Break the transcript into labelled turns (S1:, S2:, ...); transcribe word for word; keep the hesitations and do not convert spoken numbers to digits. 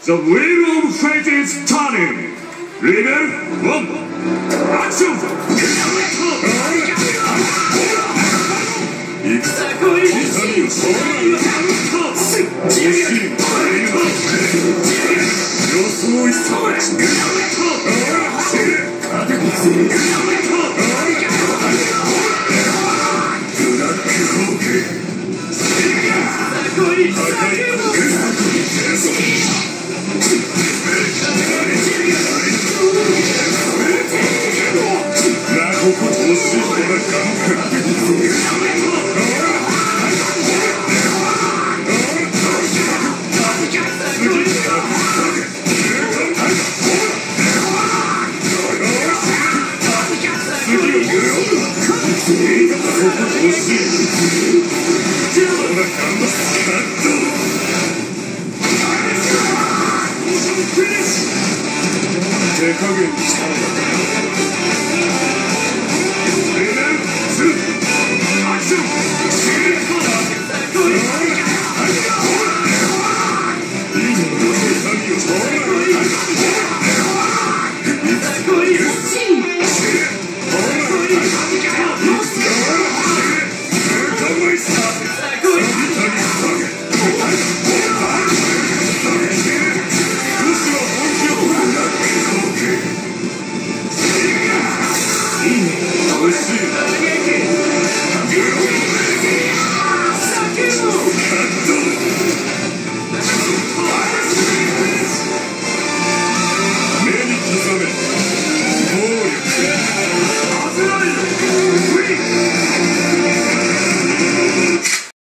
S1: The wheel of fate is turning! Level one! Action! 行くさこい痛みをそう予想いそう勝てにせブラックホーク高いなこことをしこなガンク手加減